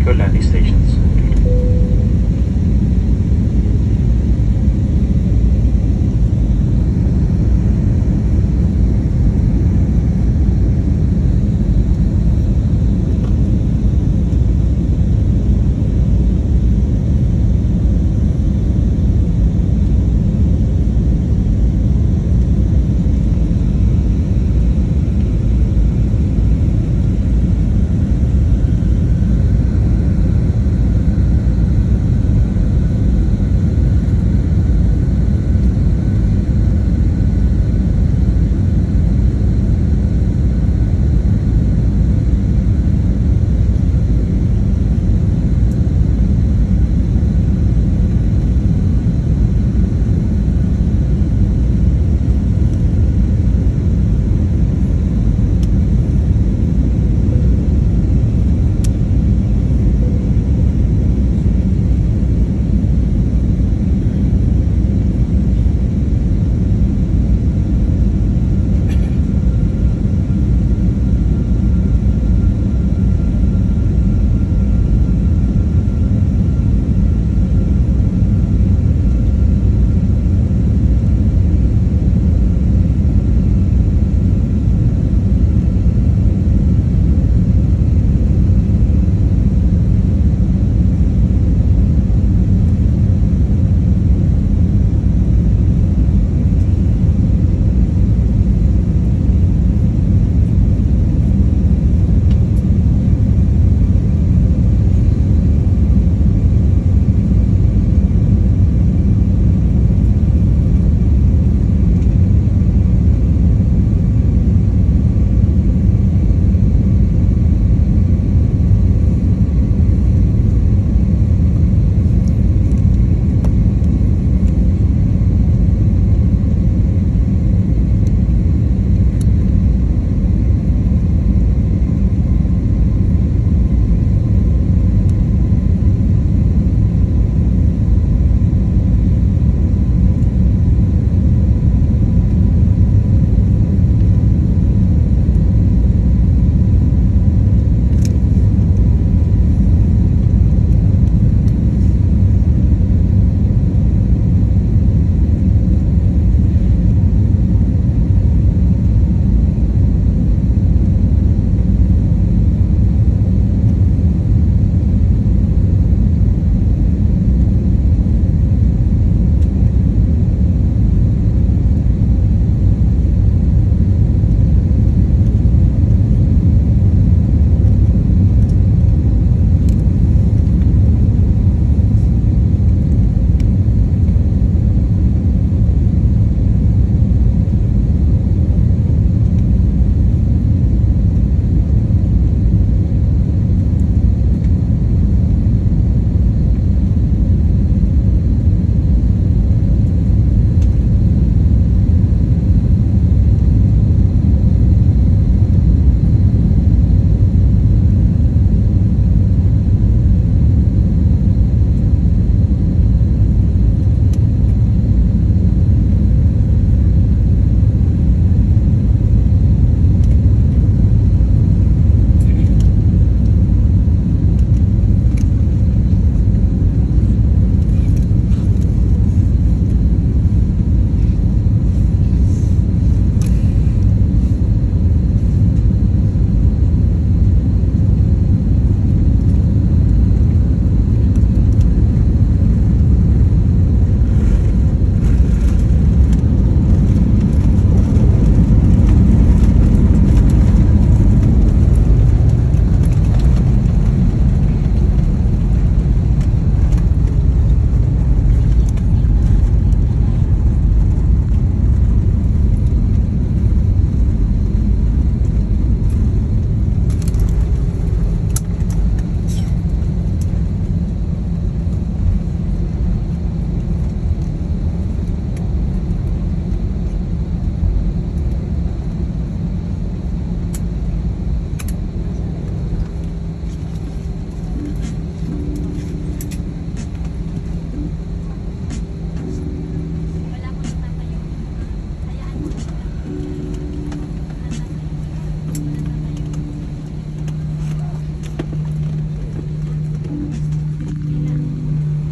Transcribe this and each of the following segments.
for landing stations.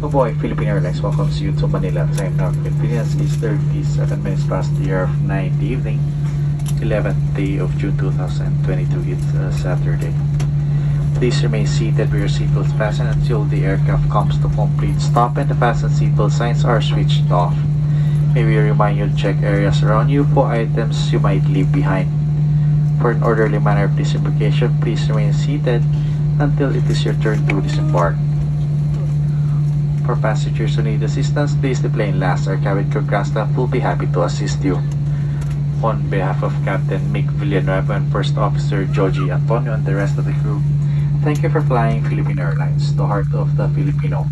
Mabuhay Philippine Airlines welcomes you to Manila. Time now for convenience is 37 minutes past the hour of 9 in the evening, 11th day of June 2022. It's a Saturday. Please remain seated with your seatbelts fastened until the aircraft comes to complete stop and the fasten seatbelt signs are switched off. May we remind you to check areas around you for items you might leave behind. For an orderly manner of disembarkation, please remain seated until it is your turn to disembark. For passengers who need assistance, please the plane last. Our cabin crew ground staff will be happy to assist you. On behalf of Captain Mick Villanueva and First Officer Joji Antonio and the rest of the crew, thank you for flying Philippine Airlines, the heart of the Filipino.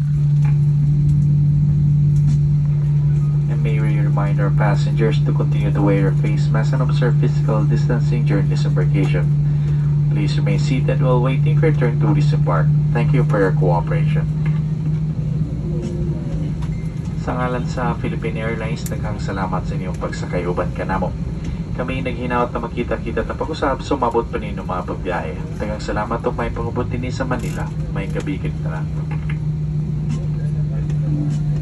And may we remind our passengers to continue to wear your face mask and observe physical distancing during disembarkation. Please remain seated while waiting for your turn to disembark. Thank you for your cooperation. Sa ngalan sa Philippine Airlines, naghang salamat sa inyong pagsakay uban kanamo. Kami naghinaot na magkita-kita na pag-usap, sumabot pa ninyo mga pagbiyahe. Naghang salamat o may pangubuti ni sa Manila. May gabi kita na.